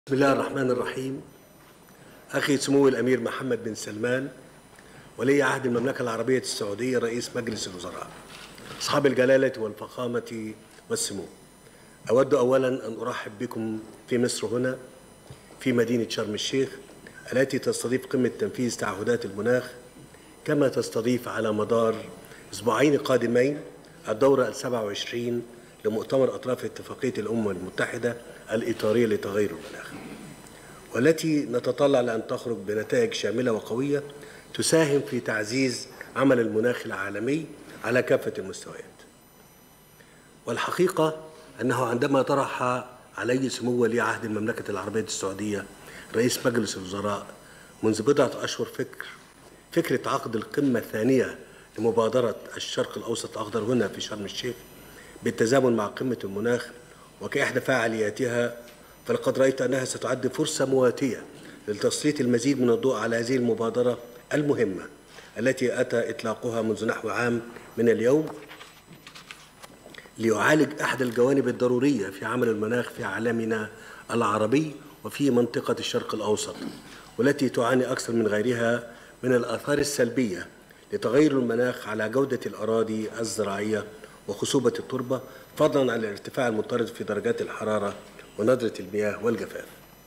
بسم الله الرحمن الرحيم. أخي سمو الأمير محمد بن سلمان ولي عهد المملكة العربية السعودية رئيس مجلس الوزراء، أصحاب الجلالة والفخامة والسمو، أود أولا أن أرحب بكم في مصر هنا في مدينة شرم الشيخ التي تستضيف قمة تنفيذ تعهدات المناخ، كما تستضيف على مدار أسبوعين قادمين الدورة 27 لمؤتمر أطراف اتفاقية الأمم المتحدة الإطارية لتغير المناخ، والتي نتطلع لأن تخرج بنتائج شاملة وقوية تساهم في تعزيز عمل المناخ العالمي على كافة المستويات. والحقيقة أنه عندما طرح علي سمو ولي عهد المملكة العربية السعودية رئيس مجلس الوزراء منذ بضعة أشهر فكرة عقد القمة الثانية لمبادرة الشرق الأوسط الأخضر هنا في شرم الشيخ بالتزامن مع قمة المناخ وكإحدى فعالياتها، فلقد رأيت أنها ستعد فرصة مواتية لتسليط المزيد من الضوء على هذه المبادرة المهمة التي أتى إطلاقها منذ نحو عام من اليوم ليعالج أحد الجوانب الضرورية في عمل المناخ في عالمنا العربي وفي منطقة الشرق الأوسط، والتي تعاني أكثر من غيرها من الآثار السلبية لتغير المناخ على جودة الأراضي الزراعية وخصوبة التربة، فضلا عن الارتفاع المضطرد في درجات الحرارة وندرة المياه والجفاف.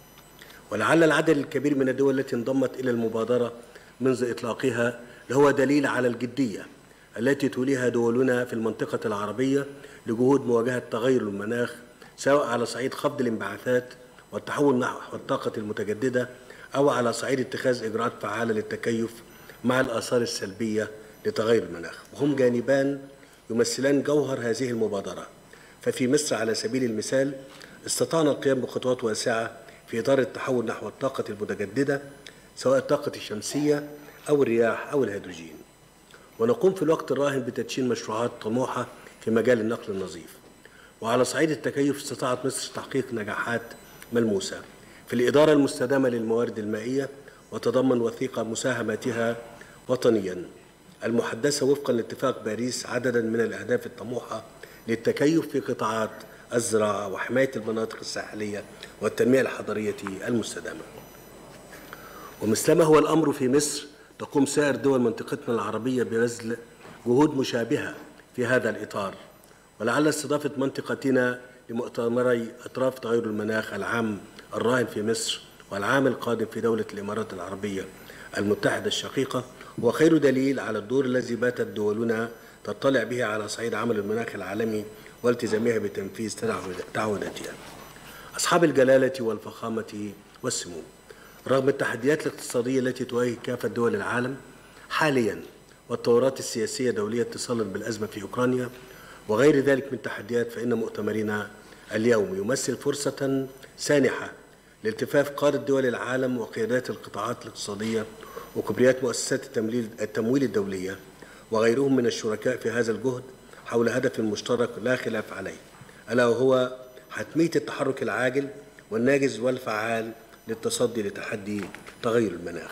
ولعل العدد الكبير من الدول التي انضمت إلى المبادرة منذ إطلاقها هو دليل على الجدية التي توليها دولنا في المنطقة العربية لجهود مواجهة تغير المناخ، سواء على صعيد خفض الانبعاثات والتحول نحو الطاقة المتجددة أو على صعيد اتخاذ إجراءات فعالة للتكيف مع الآثار السلبية لتغير المناخ، وهم جانبان يمثلان جوهر هذه المبادرة. ففي مصر على سبيل المثال استطعنا القيام بخطوات واسعة في إطار التحول نحو الطاقة المتجددة، سواء الطاقة الشمسية أو الرياح أو الهيدروجين، ونقوم في الوقت الراهن بتدشين مشروعات طموحة في مجال النقل النظيف. وعلى صعيد التكيف استطاعت مصر تحقيق نجاحات ملموسة في الإدارة المستدامة للموارد المائية، وتضمن وثيقة مساهماتها وطنيا المحدثة وفقا لاتفاق باريس عددا من الأهداف الطموحة للتكيف في قطاعات الزراعة وحماية المناطق الساحلية والتنمية الحضرية المستدامة. ومثلما هو الأمر في مصر، تقوم سائر دول منطقتنا العربية ببذل جهود مشابهة في هذا الإطار، ولعل استضافة منطقتنا لمؤتمري أطراف تغير المناخ العام الراهن في مصر والعام القادم في دولة الإمارات العربية المتحدة الشقيقة هو خير دليل على الدور الذي باتت دولنا تطلع به على صعيد عمل المناخ العالمي والتزامها بتنفيذ تعهداتها. أصحاب الجلالة والفخامة والسمو، رغم التحديات الاقتصادية التي تواجه كافة دول العالم حاليا والتطورات السياسية الدولية اتصالا بالأزمة في أوكرانيا وغير ذلك من تحديات، فإن مؤتمرنا اليوم يمثل فرصة سانحة لالتفاف قادة دول العالم وقيادات القطاعات الاقتصادية وكبريات مؤسسات التمويل الدولية وغيرهم من الشركاء في هذا الجهد حول هدف مشترك لا خلاف عليه، ألا وهو حتمية التحرك العاجل والناجز والفعال للتصدي لتحدي تغير المناخ.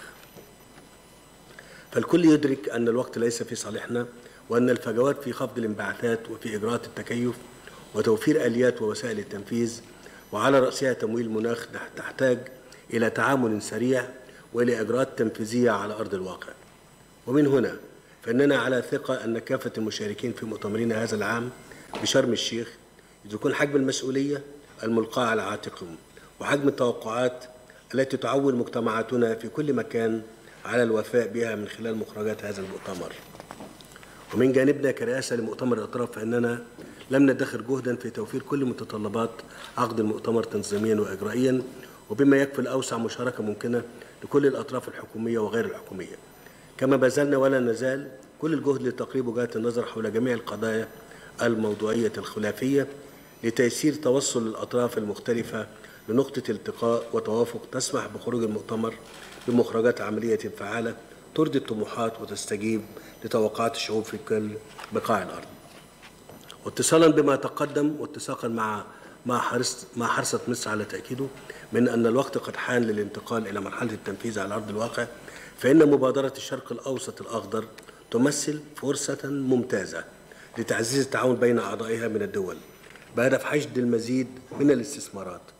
فالكل يدرك أن الوقت ليس في صالحنا، وأن الفجوات في خفض الانبعاثات وفي إجراءات التكيف وتوفير آليات ووسائل التنفيذ وعلى رأسها تمويل المناخ تحتاج إلى تعامل سريع وإلى إجراءات تنفيذية على أرض الواقع. ومن هنا فإننا على ثقة أن كافة المشاركين في مؤتمرنا هذا العام بشرم الشيخ يكون حجم المسؤولية الملقاة على عاتقهم وحجم التوقعات التي تعول مجتمعاتنا في كل مكان على الوفاء بها من خلال مخرجات هذا المؤتمر. ومن جانبنا كرئاسة لمؤتمر الأطراف فإننا لم ندخر جهدا في توفير كل متطلبات عقد المؤتمر تنظيميا وإجرائيا، وبما يكفي الأوسع مشاركة ممكنة لكل الأطراف الحكومية وغير الحكومية، كما بذلنا ولا نزال كل الجهد لتقريب وجهات النظر حول جميع القضايا الموضوعية الخلافية لتيسير توصل الأطراف المختلفة لنقطة التقاء وتوافق تسمح بخروج المؤتمر بمخرجات عملية فعالة ترضي الطموحات وتستجيب لتوقعات الشعوب في كل بقاع الأرض. واتصالا بما تقدم واتساقا مع حرصة مصر على تأكيده من أن الوقت قد حان للانتقال إلى مرحلة التنفيذ على أرض الواقع، فإن مبادرة الشرق الأوسط الأخضر تمثل فرصة ممتازة لتعزيز التعاون بين أعضائها من الدول بهدف حشد المزيد من الاستثمارات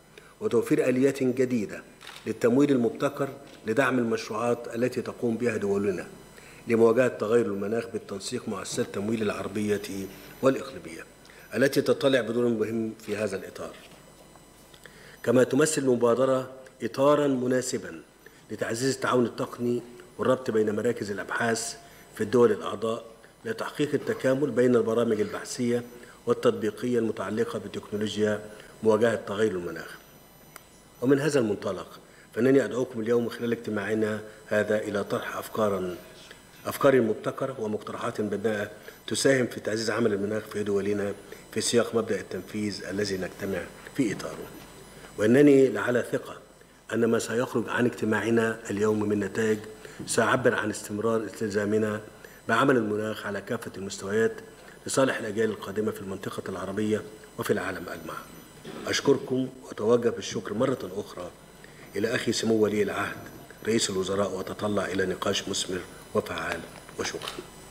وتوفير آليات جديدة للتمويل المبتكر لدعم المشروعات التي تقوم بها دولنا لمواجهة تغير المناخ بالتنسيق مع مؤسسات التمويل العربية والإقليمية التي تطلع بدور مهم في هذا الإطار. كما تمثل المبادرة إطاراً مناسباً لتعزيز التعاون التقني والربط بين مراكز الأبحاث في الدول الأعضاء لتحقيق التكامل بين البرامج البحثية والتطبيقية المتعلقة بتكنولوجيا مواجهة تغير المناخ. ومن هذا المنطلق فإنني أدعوكم اليوم خلال اجتماعنا هذا إلى طرح أفكار مبتكرة ومقترحات بناءة تساهم في تعزيز عمل المناخ في دولنا في سياق مبدأ التنفيذ الذي نجتمع في إطاره. وإنني على ثقة أن ما سيخرج عن اجتماعنا اليوم من نتائج سيعبر عن استمرار التزامنا بعمل المناخ على كافة المستويات لصالح الأجيال القادمة في المنطقة العربية وفي العالم أجمع. أشكركم وأتوجه بالشكر مرة أخرى إلى أخي سمو ولي العهد رئيس الوزراء، وأتطلع إلى نقاش مثمر وفعال. وشكرا.